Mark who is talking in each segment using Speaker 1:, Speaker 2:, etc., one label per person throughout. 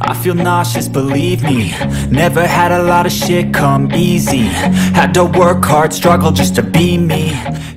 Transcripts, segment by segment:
Speaker 1: I feel nauseous, believe me. Never had a lot of shit come easy. Had to work hard, struggle just to be me.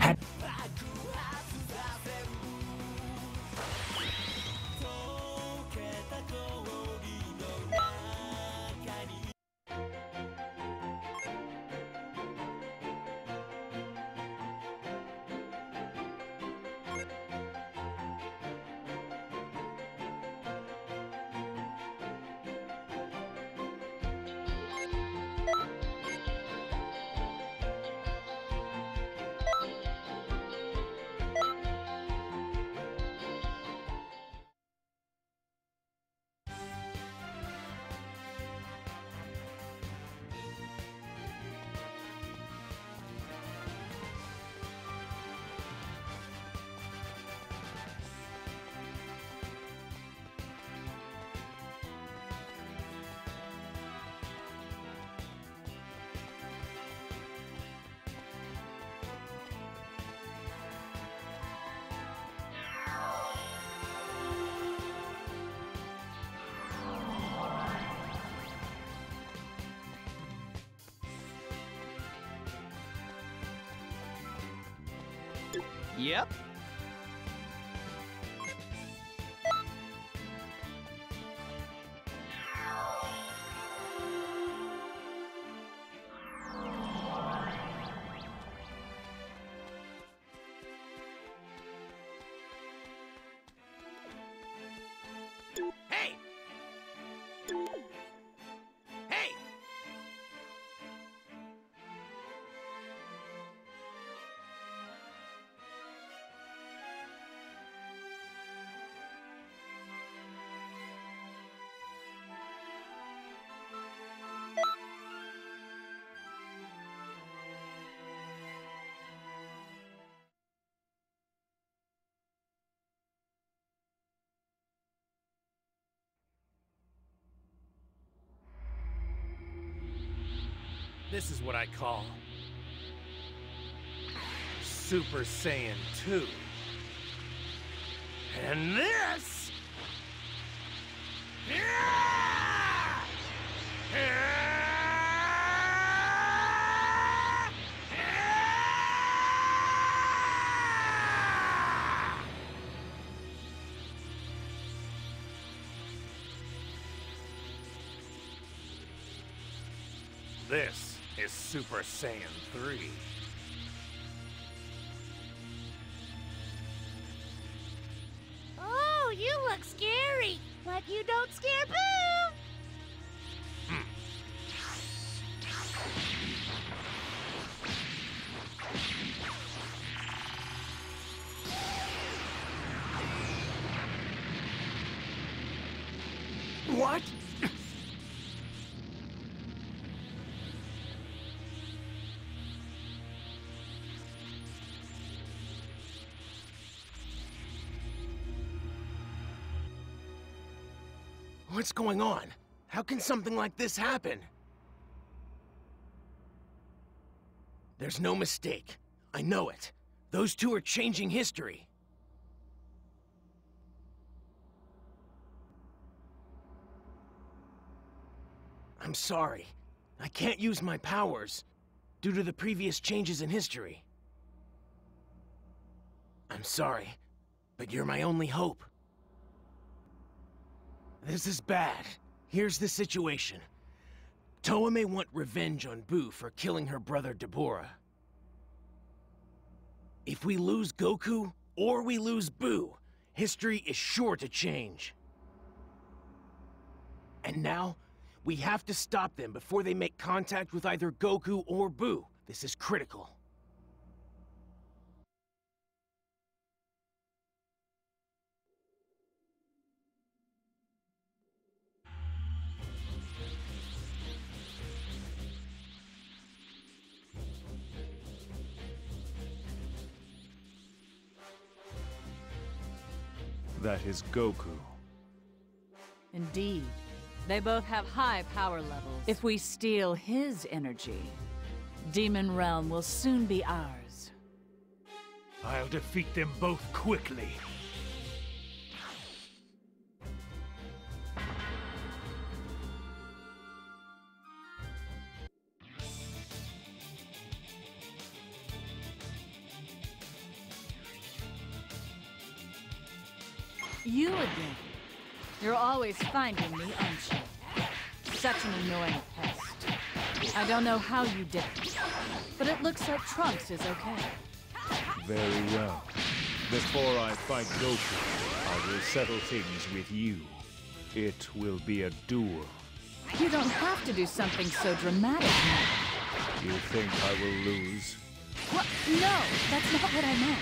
Speaker 2: Yep. Hey! Hey! This is what I call Super Saiyan 2. And this... This is Super Saiyan 3.
Speaker 3: Oh, you look scary, but you don't scare Boo!
Speaker 2: What? What's going on? How can something like this happen? There's no mistake. I know it. Those two are changing history. I'm sorry. I can't use my powers due to the previous changes in history. I'm sorry, but you're my only hope. This is bad. Here's the situation. Towa may want revenge on Boo for killing her brother Dabura. If we lose Goku, or we lose Boo, history is sure to change. And now, we have to stop them before they make contact with either Goku or Boo. This is critical.
Speaker 4: That is Goku.
Speaker 5: Indeed. They both have high power levels. If we steal his energy, Demon Realm will soon be ours.
Speaker 4: I'll defeat them both quickly.
Speaker 5: You again. You're always finding me, aren't you? Such an annoying pest. I don't know how you did it, but it looks like Trunks is okay.
Speaker 4: Very well. Before I fight Goku, I will settle things with you. It will be a duel.
Speaker 5: You don't have to do something so dramatic now.
Speaker 4: You think I will lose?
Speaker 5: What? No, that's not what I meant.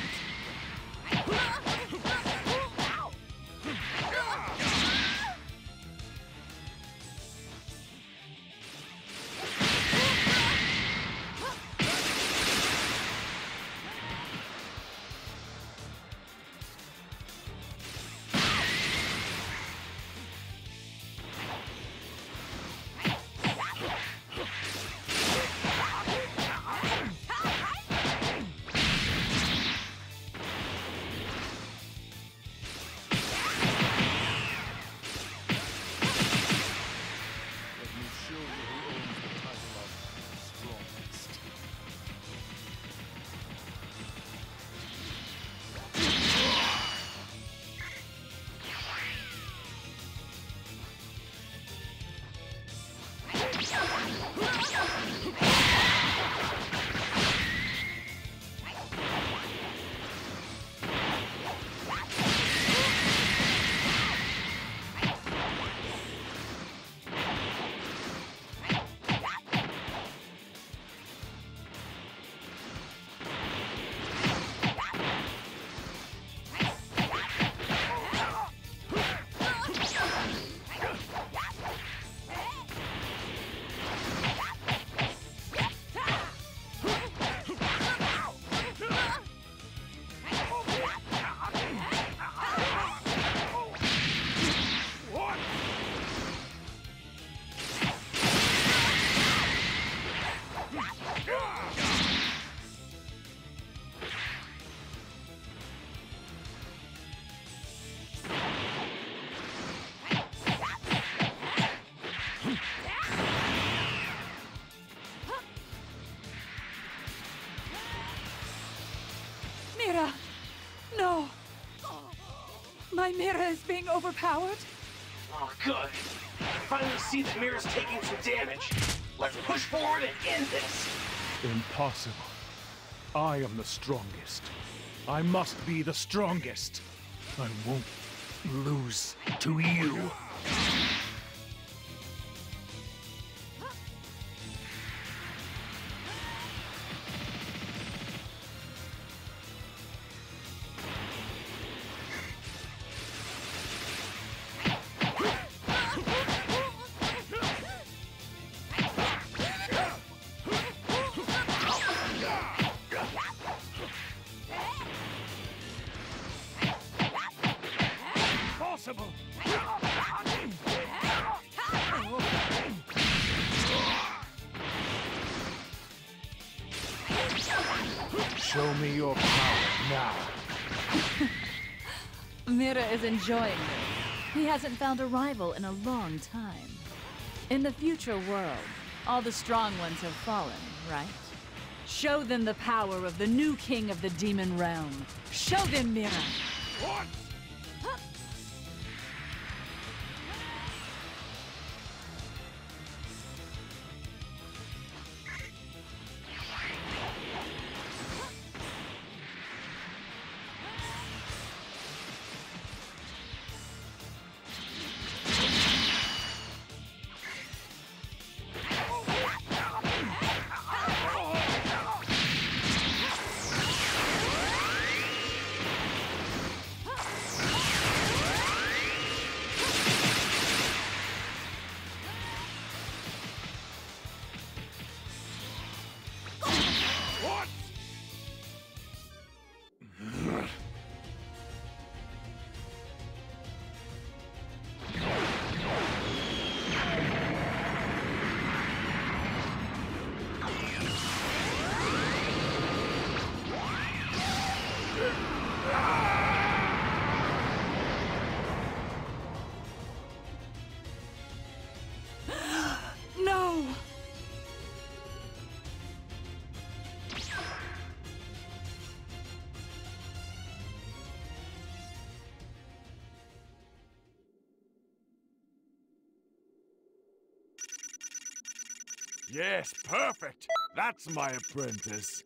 Speaker 5: Mira! No! My Mira is being overpowered?
Speaker 2: Oh, good. I finally see that Mira's taking some damage. Let's push forward and end this.
Speaker 4: Impossible. I am the strongest. I must be the strongest. I won't lose to you. Show me your power now.
Speaker 5: Mira is enjoying this. He hasn't found a rival in a long time. In the future world, all the strong ones have fallen, right? Show them the power of the new king of the Demon Realm. Show them, Mira!
Speaker 4: What? Yes, perfect. That's my apprentice.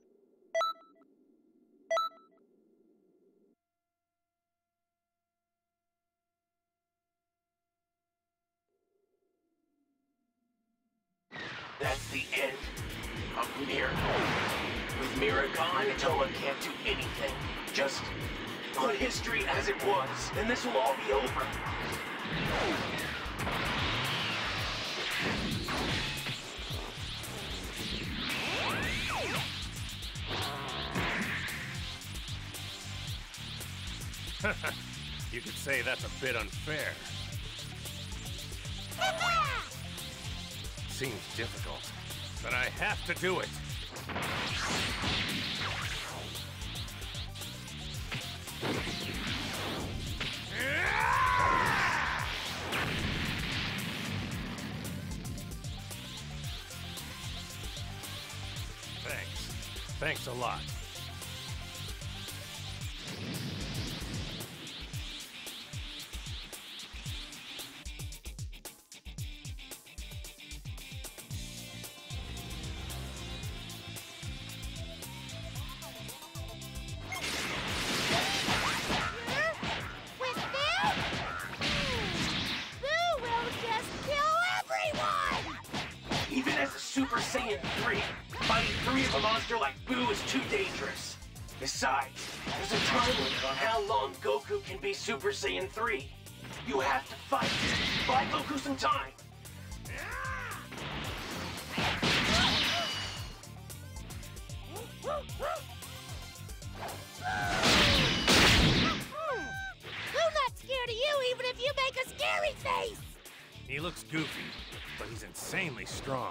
Speaker 2: That's the end of Mira. With Mira gone, Toa can't do anything. Just put history as it was, and this will all be over.
Speaker 4: You could say that's a bit unfair. Seems difficult, but I have to do it. Thanks. Thanks a lot.
Speaker 3: With them? Boo will just kill everyone!
Speaker 2: Even as a Super Saiyan 3, fighting 3 of a monster like Boo is too dangerous. Besides, there's a time limit on how long Goku can be Super Saiyan 3. You have to fight. Buy Goku some time.
Speaker 3: Boo not scared of you even if you make a scary face!
Speaker 4: He looks goofy, but he's insanely strong.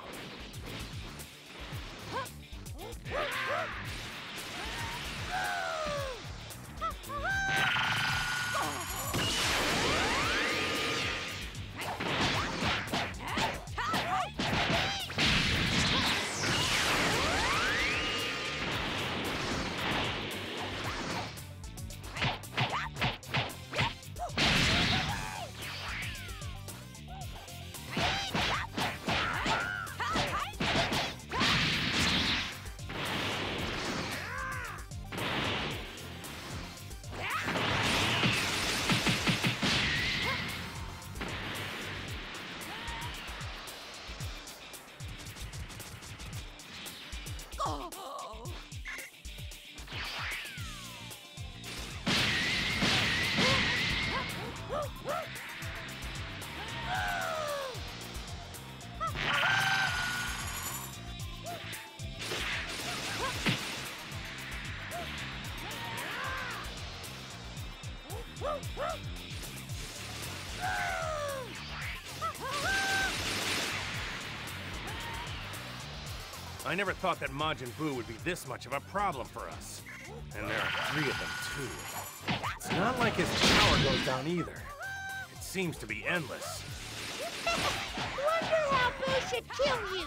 Speaker 4: I never thought that Majin Buu would be this much of a problem for us. And there are 3 of them, too. It's not like his power goes down either. It seems to be endless.
Speaker 3: Wonder how Boo should kill you!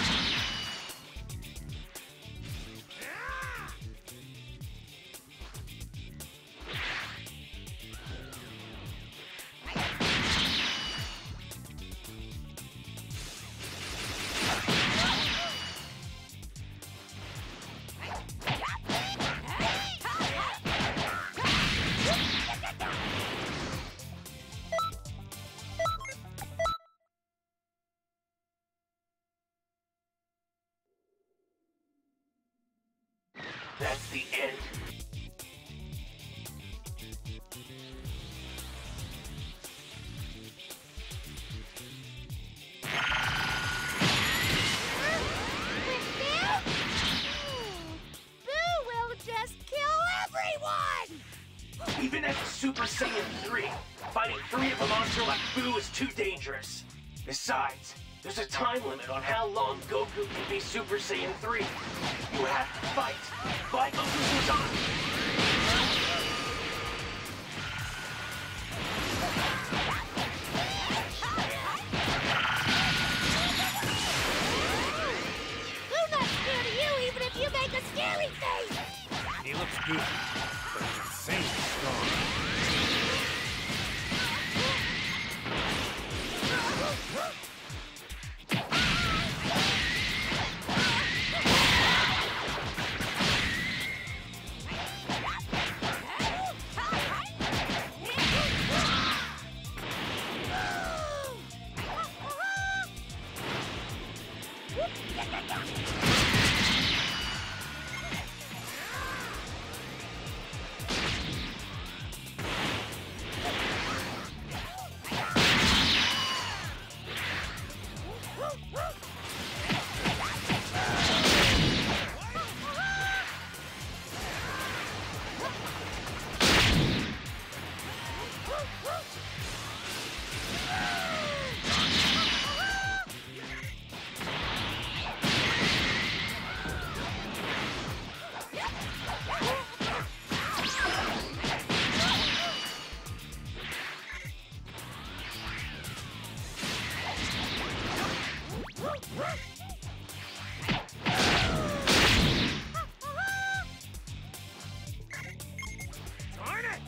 Speaker 2: That's the end.
Speaker 3: With them? Boo will just kill everyone!
Speaker 2: Even as a Super Saiyan 3, fighting 3 of a monster like Boo is too dangerous. Besides, there's a time limit on how long Goku can be Super Saiyan 3. You have to fight. Buy Goku some time.
Speaker 3: Boo not scared of you even if you make a scary face!
Speaker 4: He looks goofy, but he's insanely strong. Darn it!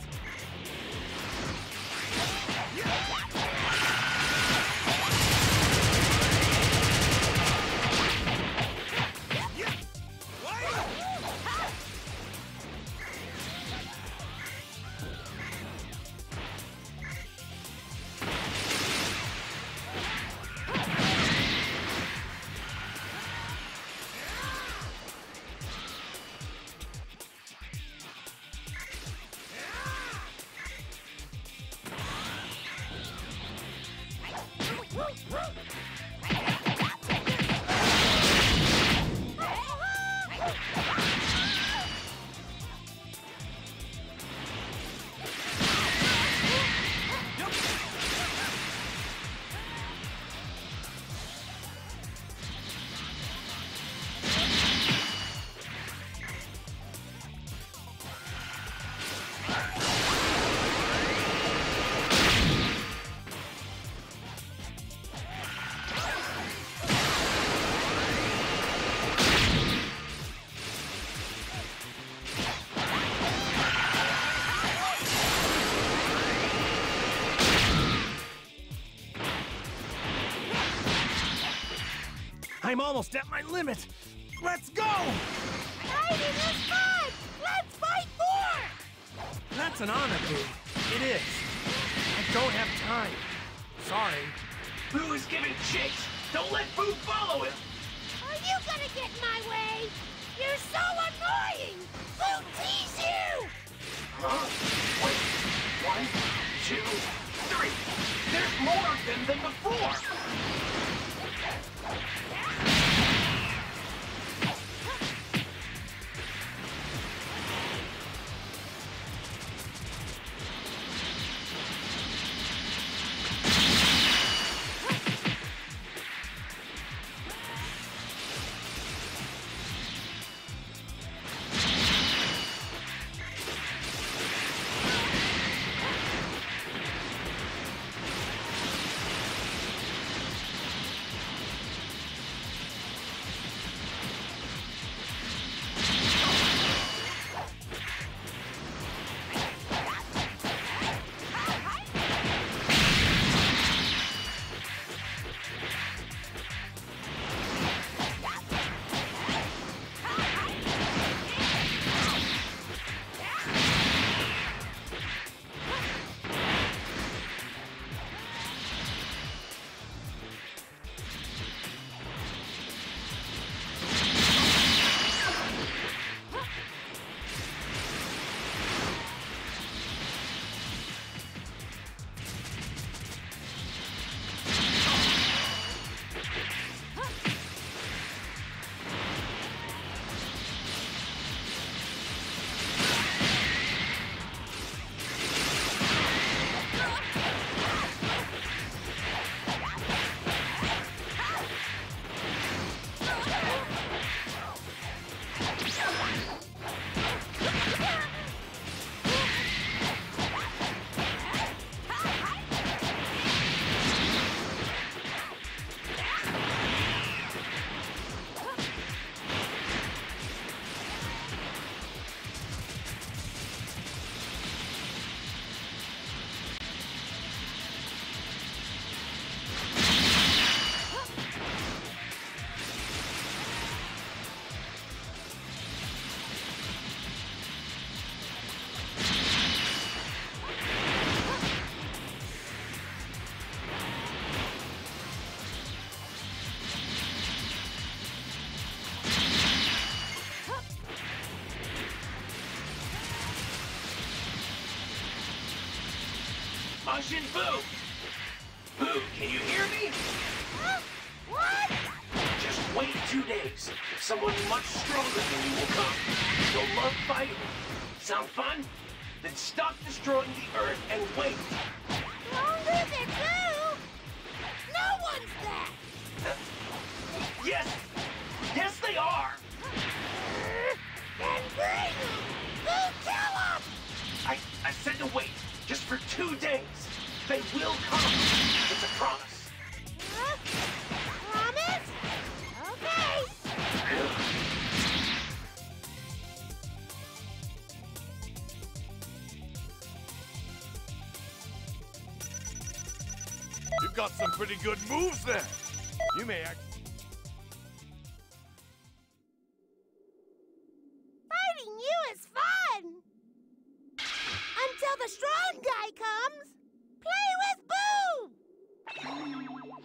Speaker 4: I'm almost at my limit. Let's go!
Speaker 3: Fighting is fun! Let's fight more!
Speaker 4: That's an honor, Boo. It is. I don't have time. Sorry.
Speaker 2: Boo is giving chase! Don't let Boo follow him!
Speaker 3: Are you gonna get in my way? You're so annoying! Who tease you?
Speaker 2: Huh? Wait. 1, 2, 3. There's more of them than before! Majin Buu! Buu, can you hear me?
Speaker 3: Huh? What?
Speaker 2: Just wait 2 days. Someone much stronger than you will come. You'll love fighting. Sound fun? Then stop destroying the Earth and wait.
Speaker 3: Stronger than Boo? No one's that!
Speaker 2: Yes! Yes, they are!
Speaker 3: Then bring them! Boo, kill them!
Speaker 2: I said to wait just for 2 days. They will come. It's a promise.
Speaker 3: Huh? Promise? Okay.
Speaker 4: You've got some pretty good moves there. You may act...
Speaker 3: Fighting you is fun! Until the strong guy comes! Play with Boo!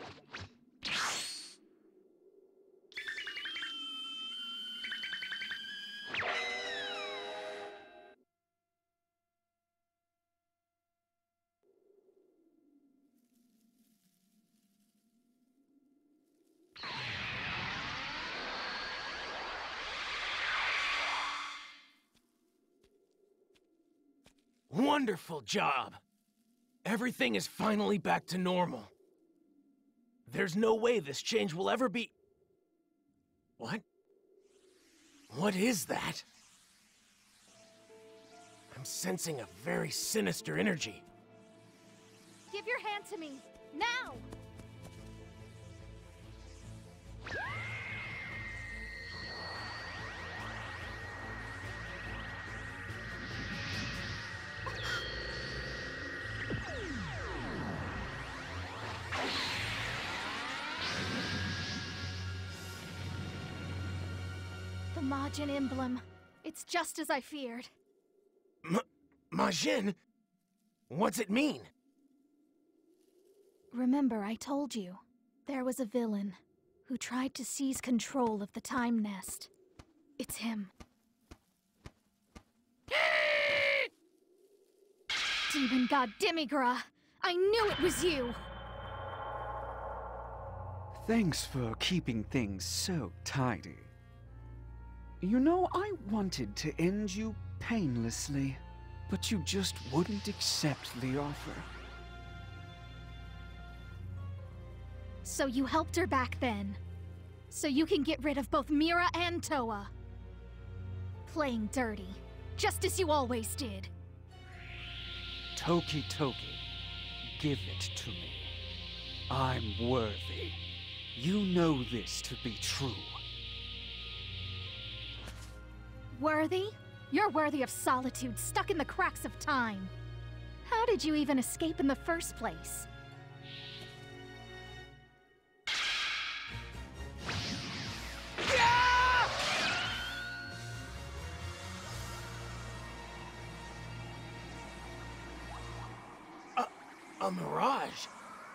Speaker 2: Wonderful job. Everything is finally back to normal. There's no way this change will ever be... What? What is that? I'm sensing a very sinister energy.
Speaker 3: Give your hand to me, now! The Majin emblem. It's just as I feared.
Speaker 2: Majin? What's it mean?
Speaker 3: Remember, I told you. There was a villain who tried to seize control of the Time Nest. It's him. Demon God Demigra! I knew it was you!
Speaker 6: Thanks for keeping things so tidy. You know, I wanted to end you painlessly, but you just wouldn't accept the offer.
Speaker 3: So you helped her back then. So you can get rid of both Mira and Towa. Playing dirty, just as you always did.
Speaker 6: Toki Toki, give it to me. I'm worthy. You know this to be true.
Speaker 3: Worthy? You're worthy of solitude, stuck in the cracks of time. How did you even escape in the first place?
Speaker 2: A mirage?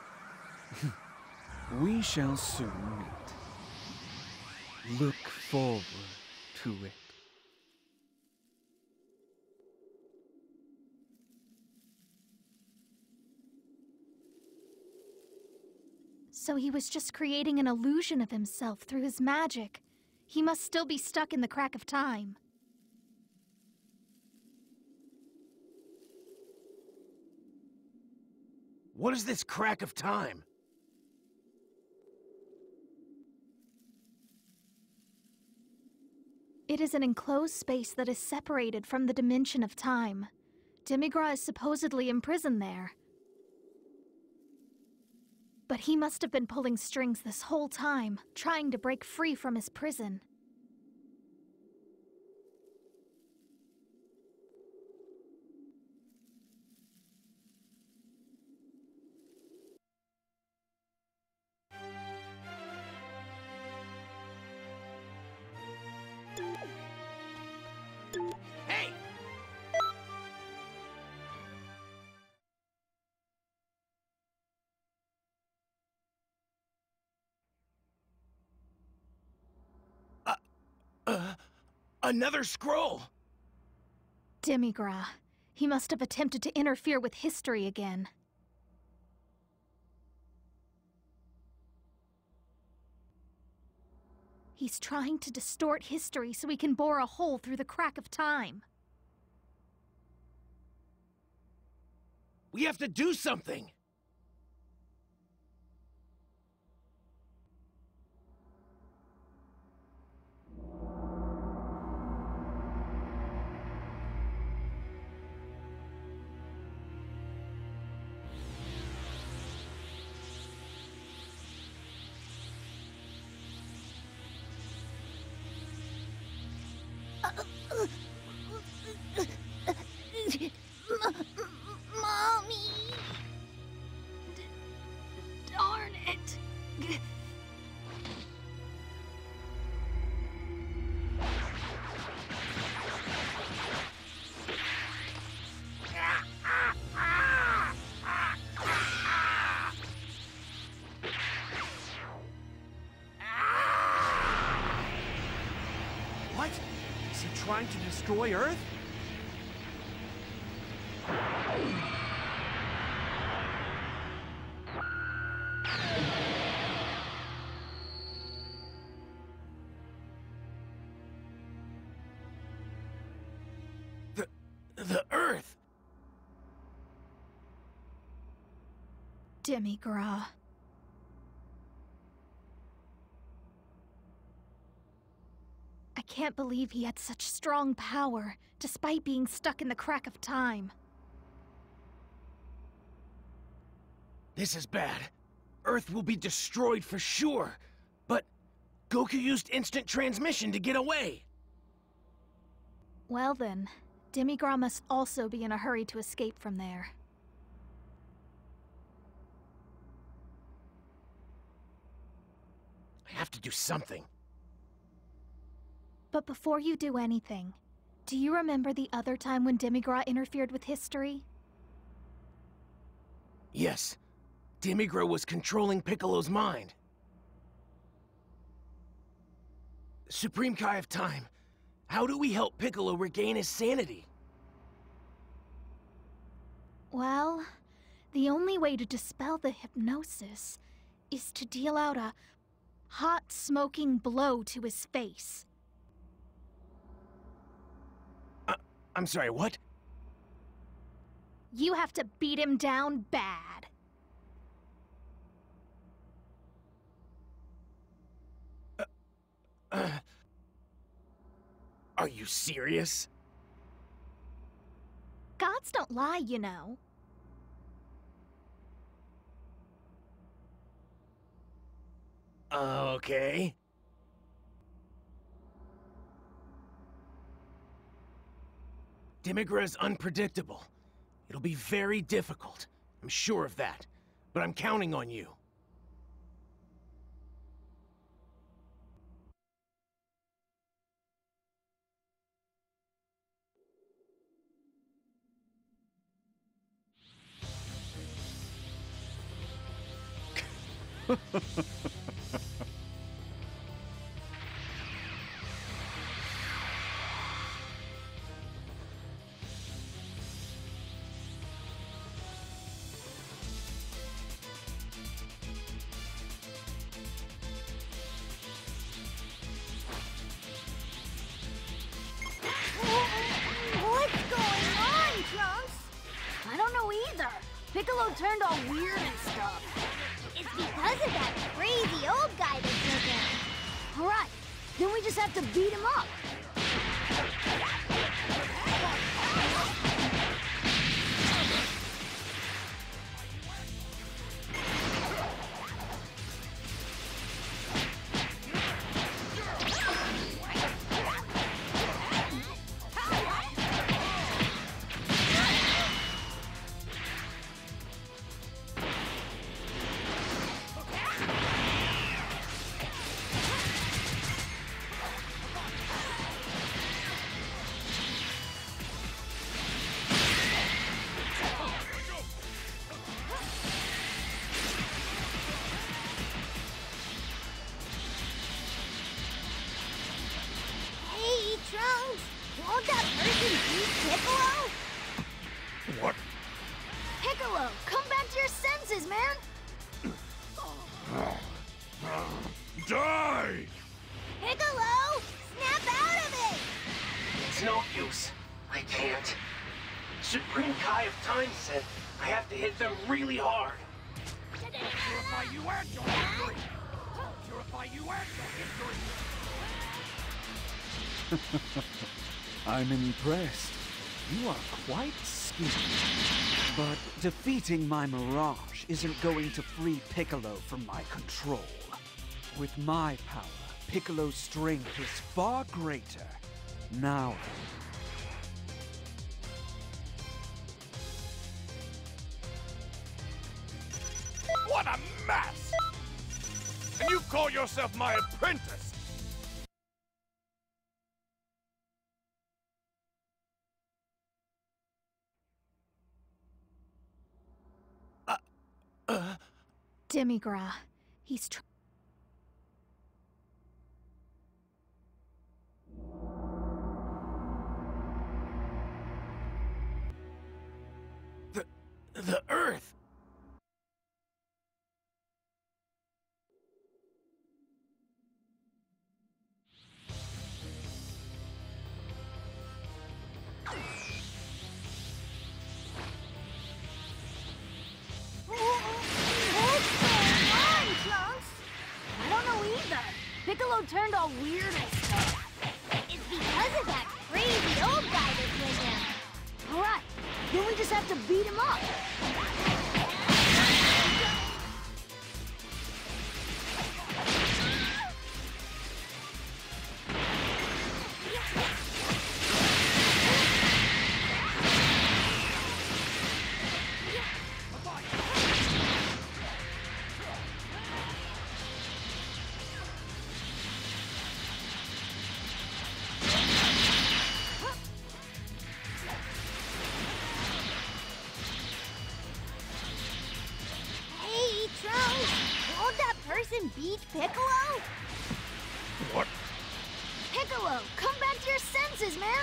Speaker 6: We shall soon meet. Look forward to it.
Speaker 3: So he was just creating an illusion of himself through his magic. He must still be stuck in the crack of time.
Speaker 2: What is this crack of time?
Speaker 3: It is an enclosed space that is separated from the dimension of time. Demigra is supposedly imprisoned there. But he must have been pulling strings this whole time, trying to break free from his prison.
Speaker 2: Hey! Another scroll!
Speaker 3: Demigra. He must have attempted to interfere with history again. He's trying to distort history so he can bore a hole through the crack of time.
Speaker 2: We have to do something!
Speaker 3: Mommy! Darn it!
Speaker 2: What? Is he trying to destroy Earth? The Earth!
Speaker 3: Demigra. I can't believe he had such strong power, despite being stuck in the crack of time.
Speaker 2: This is bad. Earth will be destroyed for sure. But Goku used instant transmission to get away.
Speaker 3: Well then, Demigra must also be in a hurry to escape from there.
Speaker 2: I have to do something.
Speaker 3: But before you do anything, do you remember the other time when Demigra interfered with history?
Speaker 2: Yes. Demigra was controlling Piccolo's mind. Supreme Kai of Time, how do we help Piccolo regain his sanity?
Speaker 3: Well, the only way to dispel the hypnosis is to deal out a hot, smoking blow to his face.
Speaker 2: I'm sorry, what?
Speaker 3: You have to beat him down bad.
Speaker 2: Are you serious?
Speaker 3: Gods don't lie, you know.
Speaker 2: Okay. Demigra is unpredictable. It'll be very difficult. I'm sure of that. But I'm counting on you.
Speaker 7: What's going on, Trunks? I don't know either. Piccolo turned all weird and stuff. It's because of that crazy old guy that took him. Alright, then we just have to beat him up. Hey, Trunks! Won't that person beat Piccolo?
Speaker 2: What?
Speaker 7: Piccolo, come back to your senses, man!
Speaker 2: Die!
Speaker 7: Piccolo!
Speaker 2: It's no use. I can't. Supreme Kai of Time said I have to hit them really hard.
Speaker 8: Purify you and your history! Purify you and your history!
Speaker 6: I'm impressed. You are quite skilled. But defeating my Mirage isn't going to free Piccolo from my control. With my power, Piccolo's strength is far greater. Now
Speaker 8: What a mess! And you call yourself my apprentice?
Speaker 3: Demigra. He's
Speaker 4: The Earth!
Speaker 7: Piccolo turned all weird and stuff. It's because of that crazy old guy that's with him. Alright, then we just have to beat him up. Beat Piccolo?
Speaker 8: What?
Speaker 7: Piccolo, come back to your senses, man!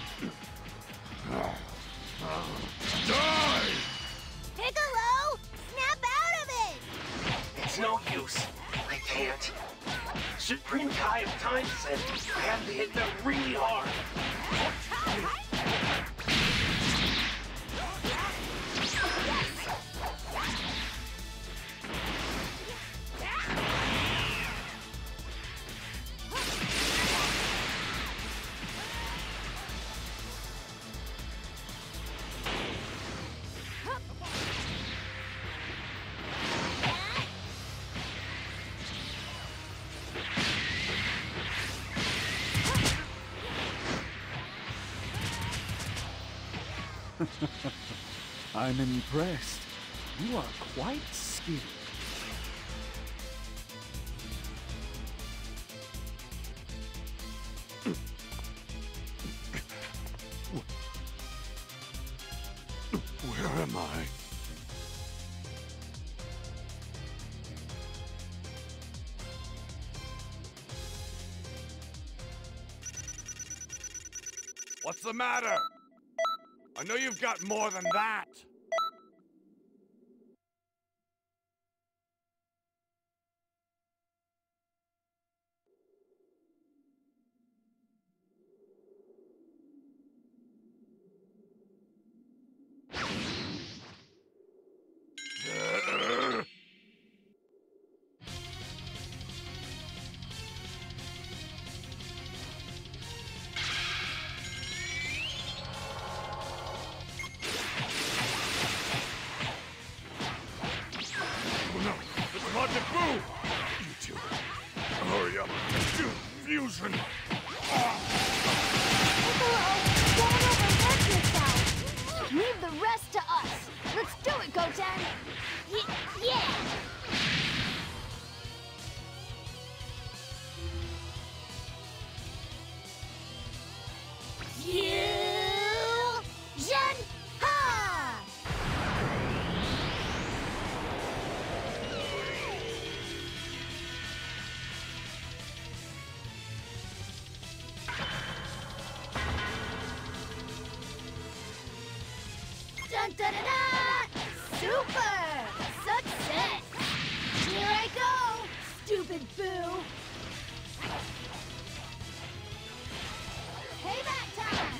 Speaker 8: Die!
Speaker 7: Piccolo! Snap out of it!
Speaker 2: It's no use. I can't. Supreme Kai of Time said I have to hit them really hard.
Speaker 6: I'm impressed. You are quite skilled.
Speaker 8: Where am I? What's the matter? I know you've got more than that. Majin Buu! You two, hurry up and do fusion!
Speaker 7: Piccolo, don't overwork yourself! Leave the rest to us! Let's do it, Goten! Yeah! Fusion! Ha! Dun dun dun dun! Super! Success! Here I go, stupid Boo! Payback time!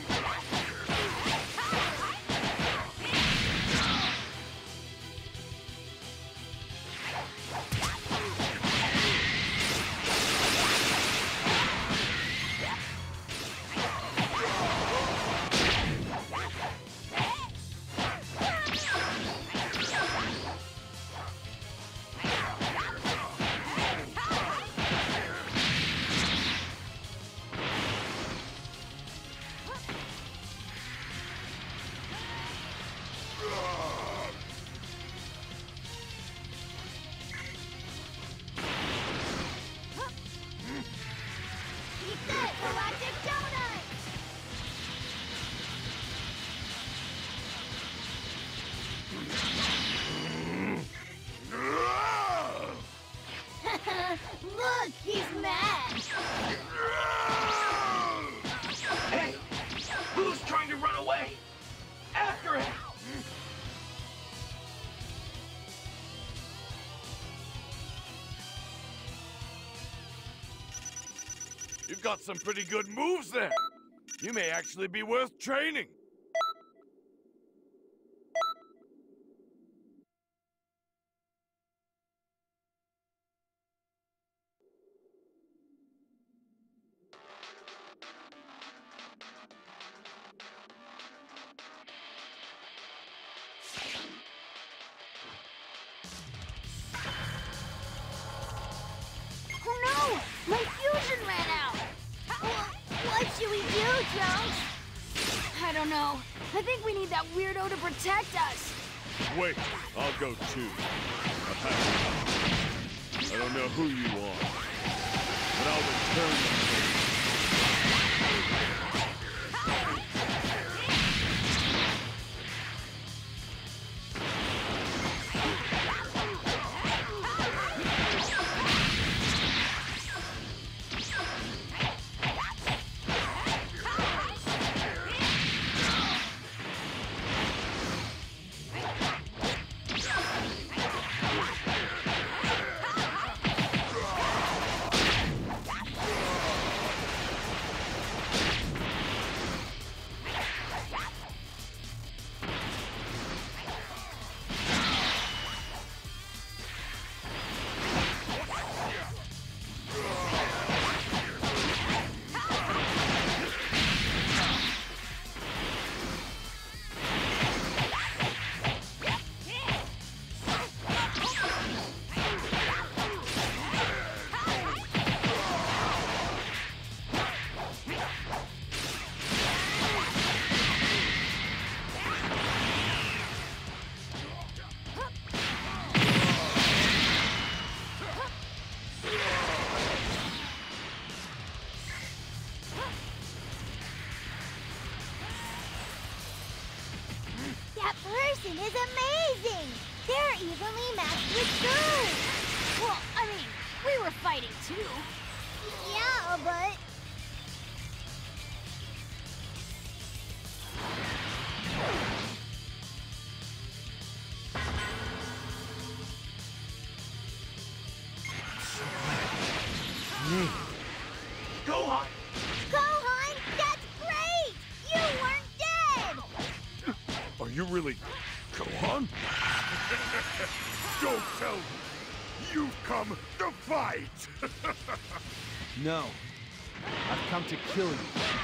Speaker 7: Eat this, Galactic Donut! Look, he's mad!
Speaker 2: Hey! Who's trying to run away? After him!
Speaker 8: You've got some pretty good moves there. You may actually be worth training.
Speaker 7: Oh no! My fusion ran out! What should we do, Trunks? I don't know. I think we need that weirdo to protect us.
Speaker 8: Wait, I'll go too. I don't know who you are, but I'll return the favor.
Speaker 7: That person is amazing! They're evenly matched with Goo! Well, I mean, we were fighting too. Yeah, but...
Speaker 2: Gohan!
Speaker 7: Gohan, that's great! You weren't dead!
Speaker 8: Are you really Gohan? Don't tell me! You've come to fight!
Speaker 9: No. I've come to kill you.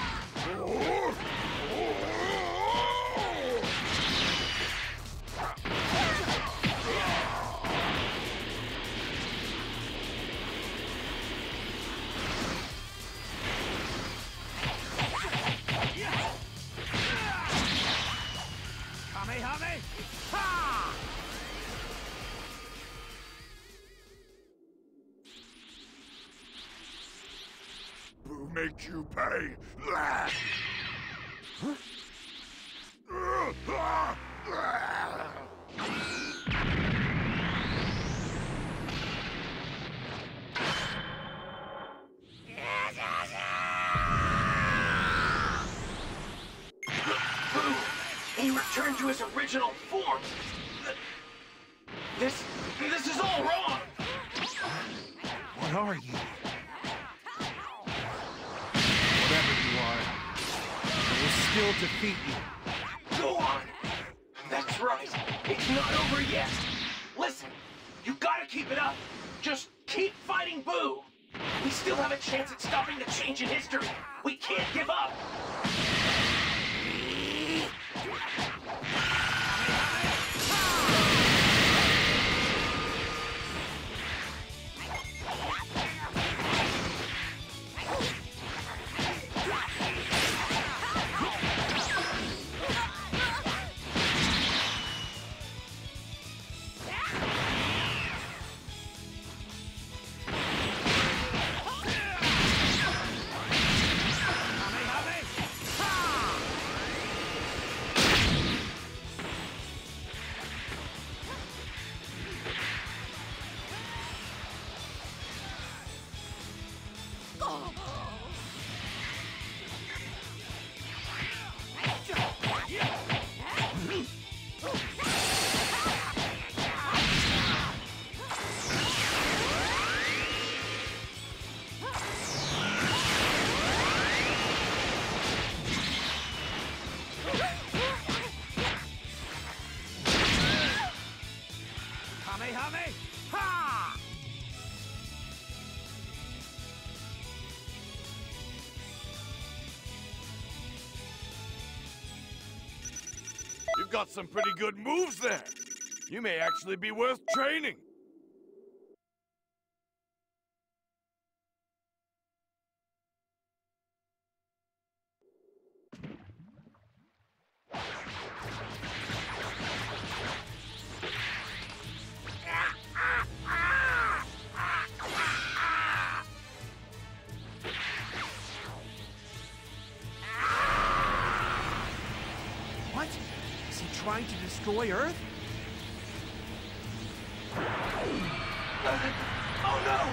Speaker 8: Who make you pay? Huh?
Speaker 2: He returned to his original form. This is all wrong.
Speaker 9: What are you? Whatever you are, still defeat you.
Speaker 2: Go on! That's right! It's not over yet! Listen, you gotta keep it up! Just keep fighting Boo! We still have a chance at stopping the change in history! We can't give up!
Speaker 8: You've got some pretty good moves there. You may actually be worth training.
Speaker 9: What? Is he trying to destroy Earth?
Speaker 2: Oh no!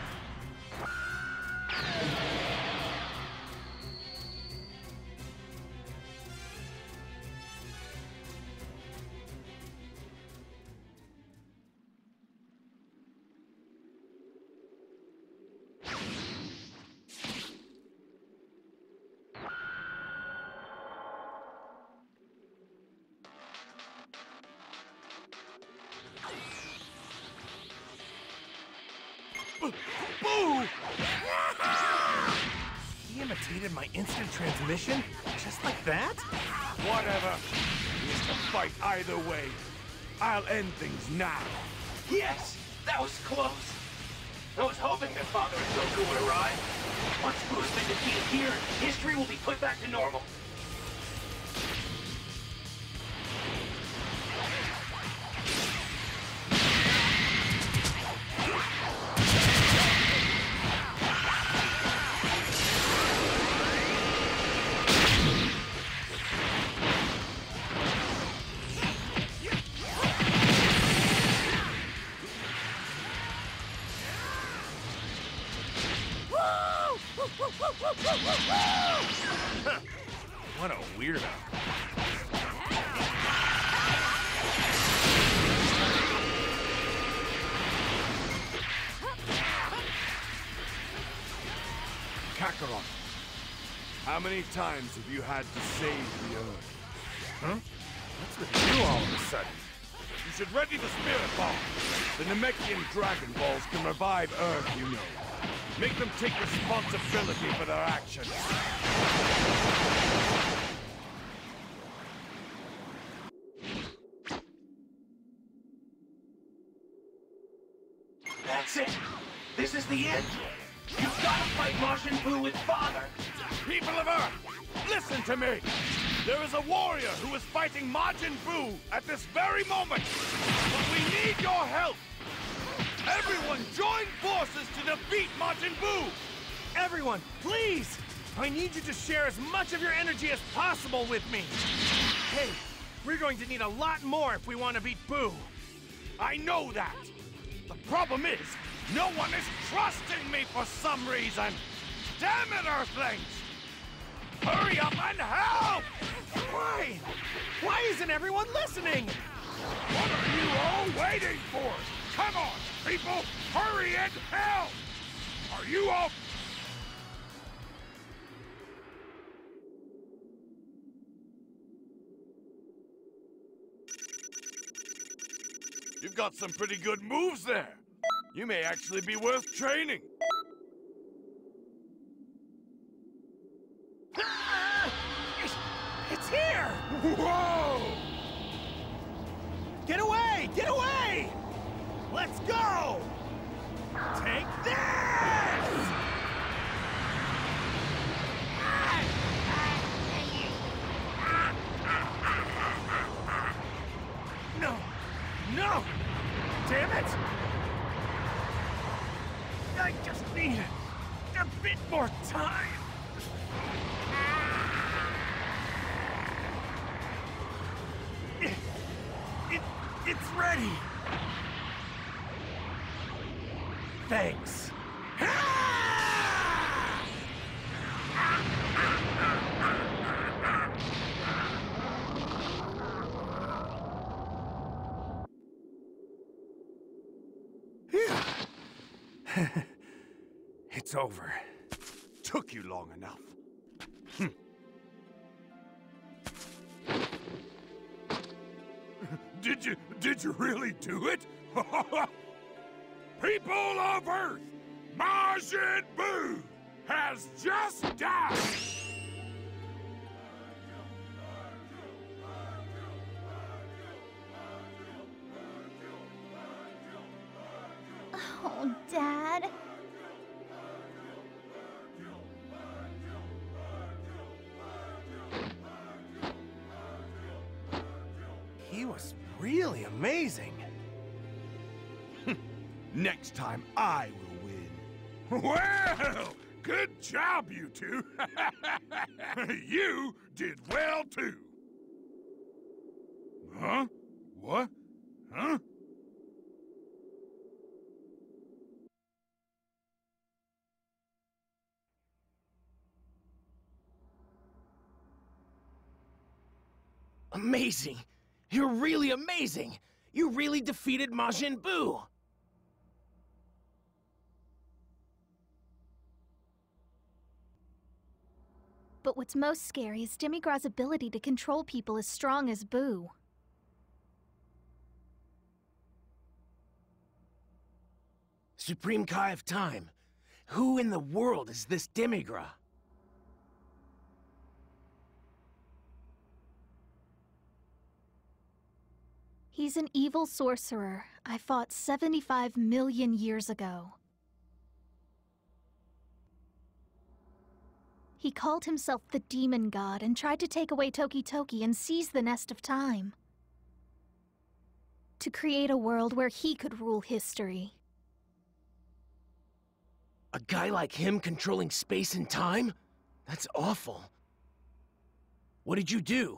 Speaker 8: Boo!
Speaker 4: He imitated my instant transmission? Just like that?
Speaker 8: Whatever. He has to fight either way. I'll end things now.
Speaker 2: Yes! That was close! I was hoping that Father and Goku would arrive. Once Boo's been defeated here, history will be put back to normal.
Speaker 4: What a weirdo.
Speaker 8: Kakarot, how many times have you had to save the Earth?
Speaker 4: Huh? What's with you all of a sudden?
Speaker 8: You should ready the Spirit Ball. The Namekian Dragon Balls can revive Earth, you know. Make them take responsibility for their actions.
Speaker 2: That's it! This is the end! You've got to fight Majin Buu with Father!
Speaker 8: People of Earth, listen to me! There is a warrior who is fighting Majin Buu at this very moment! But we need your help! Everyone join forces to defeat Majin Buu!
Speaker 4: Everyone, please! I need you to share as much of your energy as possible with me! Hey, we're going to need a lot more if we want to beat Buu!
Speaker 8: I know that! The problem is, no one is trusting me for some reason! Damn it, Earthlings! Hurry up and help!
Speaker 4: Why? Why isn't everyone listening?
Speaker 8: What are you all waiting for? Come on, people! Hurry and help! Are you all... got some pretty good moves there. You may actually be worth training.
Speaker 2: It's here!
Speaker 8: Whoa!
Speaker 2: Get away! Get away! Let's go! Take this! No! No! Damn it! I just need a bit more time. It's ready. Thanks.
Speaker 8: It's over. Took you long enough. Did you really do it? People of Earth, Majin Buu has just died!
Speaker 7: Oh, Dad.
Speaker 2: He was really amazing.
Speaker 8: Next time I will win. Well, good job, you two. You did well, too. Huh? What? Huh?
Speaker 2: Amazing! You're really amazing! You really defeated Majin Buu!
Speaker 3: But what's most scary is Demigras' ability to control people as strong as Buu.
Speaker 2: Supreme Kai of Time, who in the world is this Demigra?
Speaker 3: He's an evil sorcerer I fought 75 million years ago. He called himself the Demon God and tried to take away Toki Toki and seize the Nest of Time. To create a world where he could rule history.
Speaker 2: A guy like him controlling space and time? That's awful. What did you do?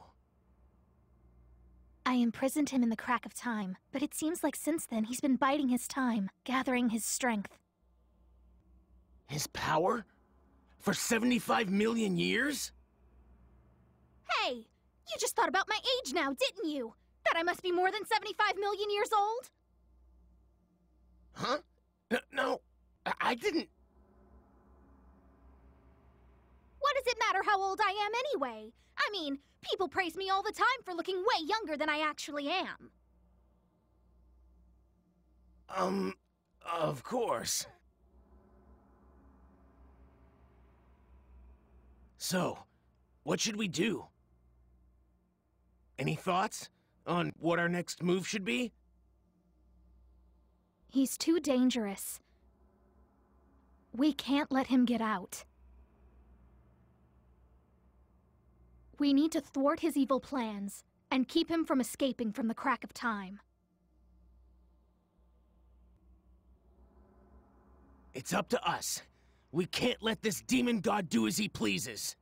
Speaker 3: I imprisoned him in the Crack of Time, but it seems like since then he's been biding his time, gathering his strength.
Speaker 2: His power? For 75 million years?
Speaker 3: Hey! You just thought about my age now, didn't you? That I must be more than 75 million years old?
Speaker 2: Huh? No, I didn't...
Speaker 3: What does it matter how old I am anyway? I mean, people praise me all the time for looking way younger than I actually am.
Speaker 2: Of course. So, what should we do? Any thoughts on what our next move should be?
Speaker 3: He's too dangerous. We can't let him get out. We need to thwart his evil plans and keep him from escaping from the Crack of Time.
Speaker 2: It's up to us. We can't let this demon god do as he pleases.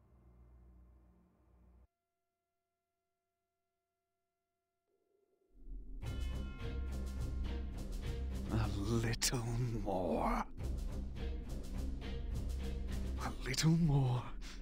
Speaker 6: A little more. A little more